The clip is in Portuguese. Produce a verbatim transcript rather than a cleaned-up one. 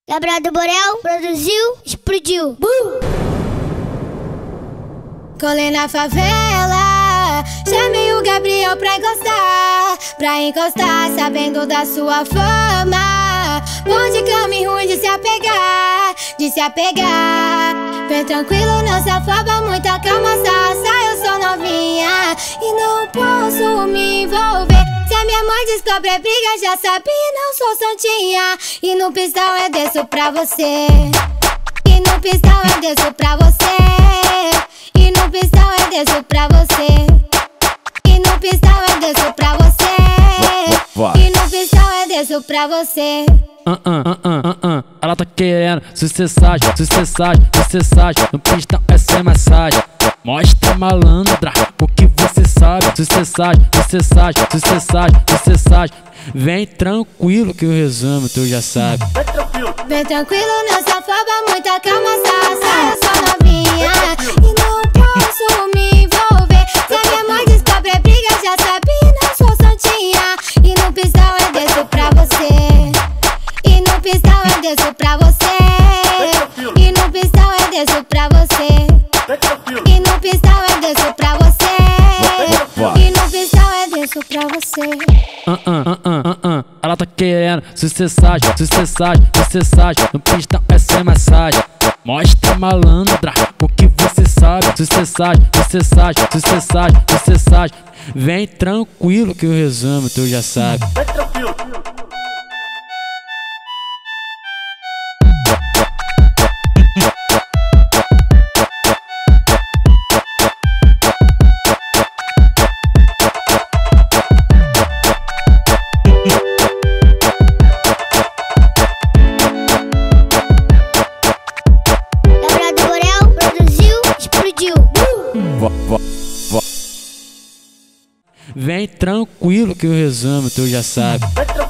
Gabriel do Borel produziu, explodiu. Bum! Colei na favela, chamei o Gabriel pra encostar, pra encostar, sabendo da sua fama. Bom de cama e ruim de se apegar, de se apegar. Vem tranquilo, não se afoba, muita calma, sassa, eu sou novinha e não posso me envolver. Se a minha mãe descobre a briga, já sabe, não sou santinha. E no pistão eu desço pra você, e no pistão eu desço pra você, e no pistão eu desço pra você, e no pistão eu desço pra você, e no pistão eu desço pra você. Uh, uh, uh, uh, uh. Ela tá querendo sucessagem, sucessagem, sucessagem. No pistão é sem massagem. Mostra, malandra, o que você sabe. Sucessagem, sucessagem, sucessagem, sucessagem. Vem tranquilo que o resumo tu já sabe. Vem tranquilo, não se afoba, muita calma, sassa, eu sou novinha e não posso me envolver. Se a minha mãe descobre a briga, já sabe, não sou santinha. E no pistão eu desço pra você, e no pistão eu desço pra você, e no pistão eu desço pra você, e no pistão eu desço pra você, e no pistão eu desço pra você. Uh, uh, uh, uh, uh, uh. Ela tá querendo sucessagem, sucessagem, sucessagem. No pistão é sem massagem. Mostra, malandra, o que você sabe. Sucessagem, sucessagem, sucessagem, sucessagem. Vem tranquilo que o resumo tu já sabe. Vem tranquilo que o resumo tu já sabe.